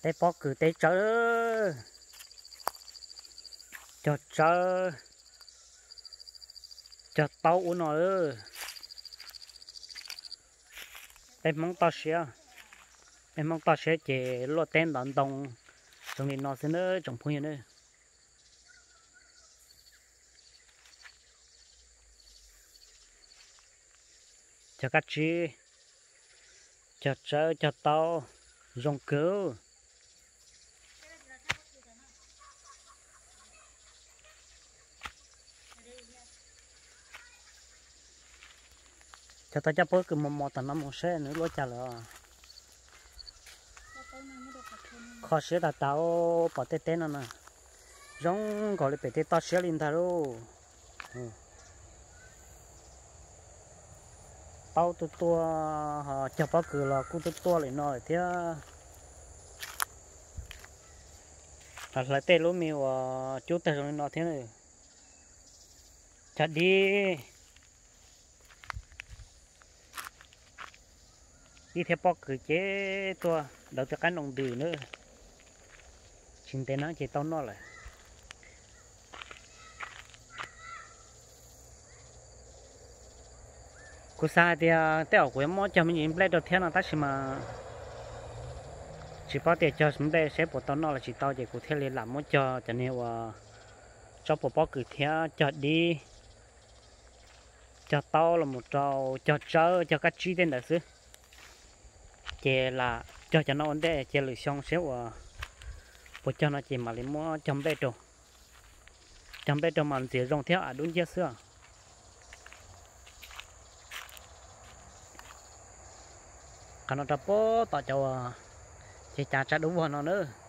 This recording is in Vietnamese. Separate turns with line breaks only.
té bó cử té chớ cho tao uống nó em mong tao sẽ chỉ lo tên đón đồng trong này nó sẽ nữa trồng phun nữa cho các chị cho tao dùng cứu cho tao chấp bớt cái một tầng năm một xe nữa lúa chả rồi khó xé là tao bỏ tê tê nó nè giống gọi là bị tê tao xé lên thà luôn tao tua họ chọc bao cử là cũng tua lại nói thế là lại tê lúa miêu chú tê rồi nó thế này chặt đi theo bao cử chế tua đầu cho cái nòng bì nữa chính tên nó chỉ tao nó lại cú sa thì tao của em cho mình nhìn lấy đầu tiên là ta chỉ bảo để cho chúng đây sẽ bộ tao nó là chỉ tao để cụ thể là làm cho nên cho bộ bao cử theo cho đi cho tao là một trò cho các chi tên đó chứ chỉ là cho nó ổn định chỉ lựa xong xíu bộ cho nó chỉ mà lấy mua trong bê đồ mà chỉ rong theo đúng chưa xưa còn nó tập bố tao cho chỉ trả đúng vào nó nữa